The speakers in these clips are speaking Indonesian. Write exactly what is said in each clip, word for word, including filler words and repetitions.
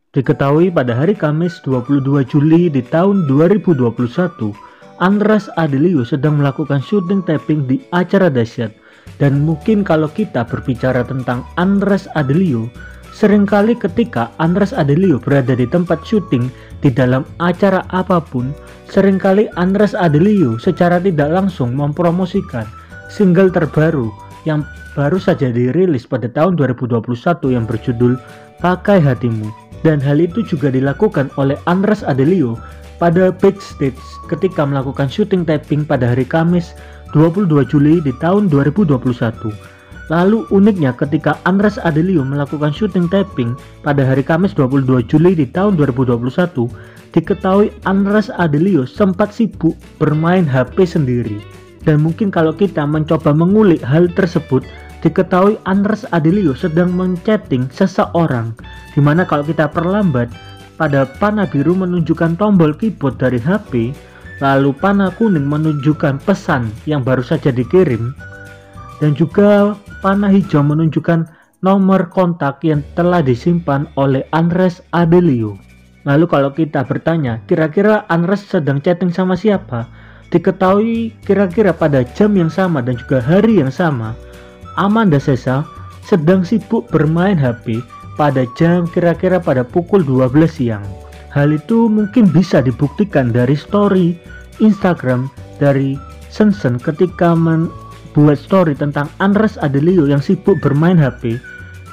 Diketahui pada hari Kamis dua puluh dua Juli di tahun dua ribu dua puluh satu, Andreas Adelio sedang melakukan syuting taping di acara dahsyat. Dan mungkin kalau kita berbicara tentang Andreas Adelio, seringkali ketika Andreas Adelio berada di tempat syuting di dalam acara apapun, seringkali Andreas Adelio secara tidak langsung mempromosikan single terbaru yang baru saja dirilis pada tahun dua ribu dua puluh satu yang berjudul Pakai Hatimu. Dan hal itu juga dilakukan oleh Andreas Adelio pada backstage ketika melakukan syuting taping pada hari Kamis dua puluh dua Juli di tahun dua ribu dua puluh satu. Lalu uniknya ketika Andreas Adelio melakukan syuting taping pada hari Kamis dua puluh dua Juli di tahun dua ribu dua puluh satu, diketahui Andreas Adelio sempat sibuk bermain H P sendiri. Dan mungkin kalau kita mencoba mengulik hal tersebut, diketahui Andreas Adelio sedang menchatting seseorang, dimana kalau kita perlambat, pada panah biru menunjukkan tombol keyboard dari H P, lalu panah kuning menunjukkan pesan yang baru saja dikirim, dan juga panah hijau menunjukkan nomor kontak yang telah disimpan oleh Andreas Adelio. Lalu kalau kita bertanya, kira-kira Andreas sedang chatting sama siapa? Diketahui kira-kira pada jam yang sama dan juga hari yang sama, Amanda Sessa sedang sibuk bermain H P pada jam kira-kira pada pukul dua belas siang. Hal itu mungkin bisa dibuktikan dari story Instagram dari Sensen ketika membuat story tentang Andreas Adelio yang sibuk bermain H P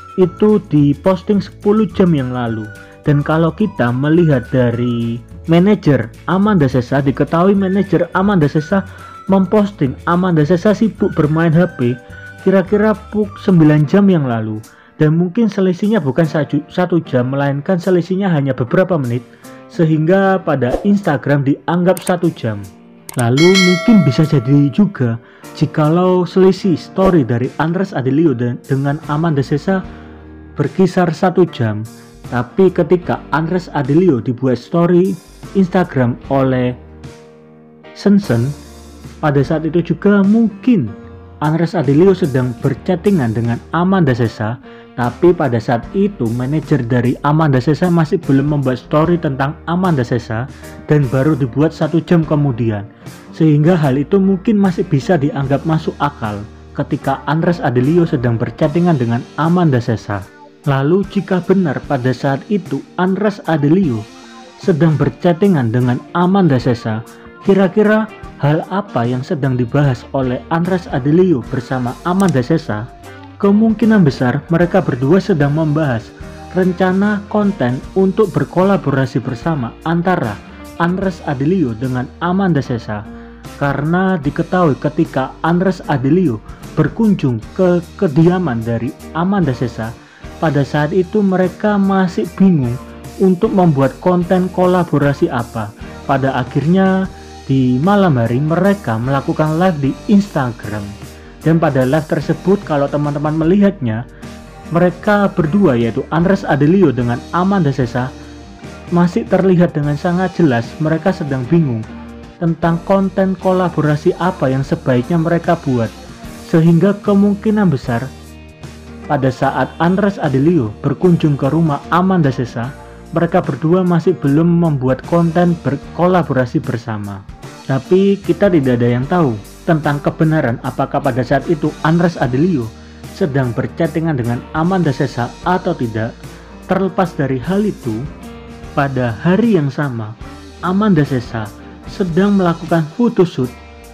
itu diposting sepuluh jam yang lalu. Dan kalau kita melihat dari manajer Amanda Sessa, diketahui manajer Amanda Sessa memposting Amanda Sessa sibuk bermain H P kira-kira pukul sembilan jam yang lalu. Dan mungkin selisihnya bukan satu jam, melainkan selisihnya hanya beberapa menit, sehingga pada Instagram dianggap satu jam. Lalu mungkin bisa jadi juga jikalau selisih story dari Andreas Adelio dan dengan Amanda Sessa berkisar satu jam, tapi ketika Andreas Adelio dibuat story Instagram oleh Sensen, pada saat itu juga mungkin Andreas Adelio sedang berchattingan dengan Amanda Sessa, tapi pada saat itu manajer dari Amanda Sessa masih belum membuat story tentang Amanda Sessa dan baru dibuat satu jam kemudian, sehingga hal itu mungkin masih bisa dianggap masuk akal ketika Andreas Adelio sedang berchattingan dengan Amanda Sessa. Lalu jika benar pada saat itu Andreas Adelio sedang berchattingan dengan Amanda Sessa, kira-kira hal apa yang sedang dibahas oleh Andreas Adelio bersama Amanda Sessa? Kemungkinan besar mereka berdua sedang membahas rencana konten untuk berkolaborasi bersama antara Andreas Adelio dengan Amanda Sessa. Karena diketahui ketika Andreas Adelio berkunjung ke kediaman dari Amanda Sessa, pada saat itu mereka masih bingung untuk membuat konten kolaborasi apa. Pada akhirnya di malam hari mereka melakukan live di Instagram. Dan pada live tersebut kalau teman-teman melihatnya, mereka berdua yaitu Andreas Adelio dengan Amanda Sessa masih terlihat dengan sangat jelas mereka sedang bingung tentang konten kolaborasi apa yang sebaiknya mereka buat. Sehingga kemungkinan besar pada saat Andreas Adelio berkunjung ke rumah Amanda Sessa, mereka berdua masih belum membuat konten berkolaborasi bersama. Tapi kita tidak ada yang tahu tentang kebenaran apakah pada saat itu Andreas Adelio sedang berchattingan dengan Amanda Sessa atau tidak. Terlepas dari hal itu, pada hari yang sama Amanda Sessa sedang melakukan photoshoot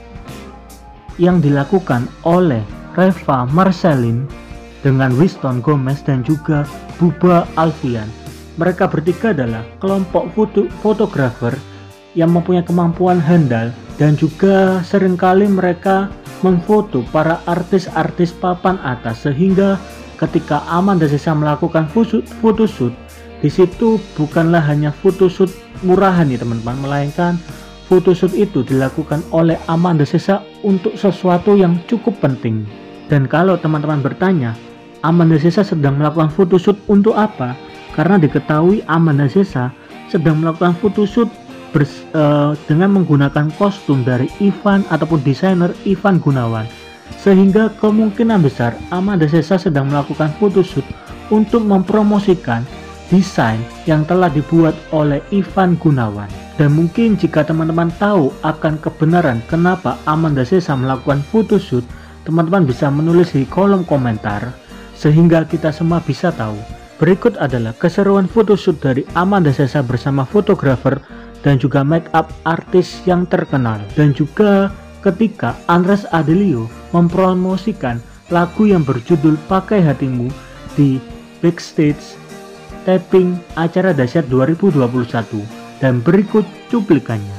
yang dilakukan oleh Reva Marceline dengan Winston Gomez dan juga Buba Alfian. Mereka bertiga adalah kelompok foto fotografer yang mempunyai kemampuan handal dan juga seringkali mereka memfoto para artis-artis papan atas, sehingga ketika Amanda Sessa melakukan photoshoot, di situ bukanlah hanya photoshoot murahan ya teman-teman, melainkan photoshoot itu dilakukan oleh Amanda Sessa untuk sesuatu yang cukup penting. Dan kalau teman-teman bertanya, Amanda Sessa sedang melakukan photoshoot untuk apa? Karena diketahui Amanda Sessa sedang melakukan photoshoot Bers, uh, dengan menggunakan kostum dari Ivan ataupun desainer Ivan Gunawan, sehingga kemungkinan besar Amanda Sessa sedang melakukan photoshoot untuk mempromosikan desain yang telah dibuat oleh Ivan Gunawan. Dan mungkin jika teman-teman tahu akan kebenaran kenapa Amanda Sessa melakukan photoshoot, teman-teman bisa menulis di kolom komentar sehingga kita semua bisa tahu. Berikut adalah keseruan photoshoot dari Amanda Sessa bersama fotografer dan juga make up artis yang terkenal. Dan juga ketika Andreas Adelio mempromosikan lagu yang berjudul Pakai Hatimu di backstage taping acara Dahsyat dua ribu dua puluh satu. Dan berikut cuplikannya.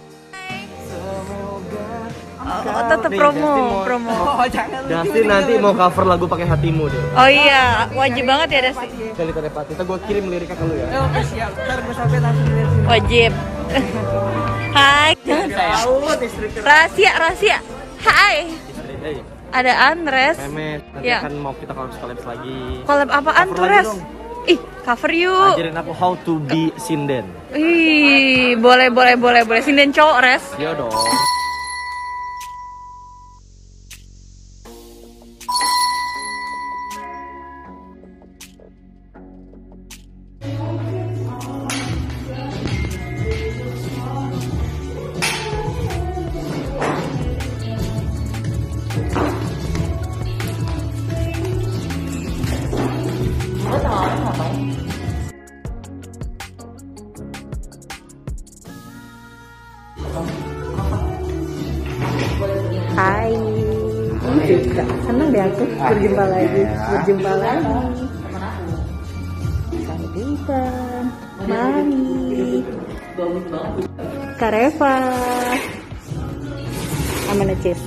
Oh, tetap promo, promo. Oh, Dustin nanti mau cover lagu Pakai Hatimu deh. Oh iya, wajib banget ya Dustin. Dari Telepati, ntar gue kirim liriknya ke lu ya. Oke siap, ntar gue sampai langsung lihat. Wajib. Hai, jangan Tahu distrik rahasia, rahasia. Hai, hey, ada Andres. Memet, nanti Ya. kan mau kita collab collab lagi. Collab apaan Cover tuh, lagi Res? dong. Ih, cover yuk. Ajarin aku how to be sinden. Ih, boleh, boleh, boleh, boleh. Sinden cowok, Res. Iya dong. Hai. Juga seneng deh aku berjumpa lagi, berjumpa lagi. Kak Ivan, Mami, Kak Reva, Amanda Sessa.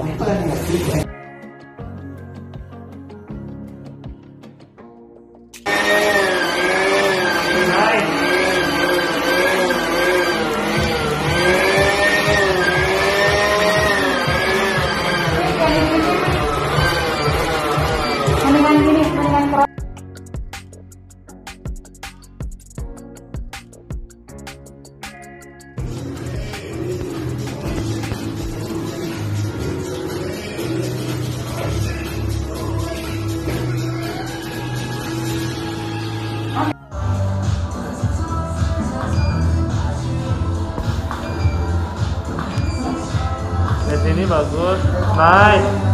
Di sini bagus, nice.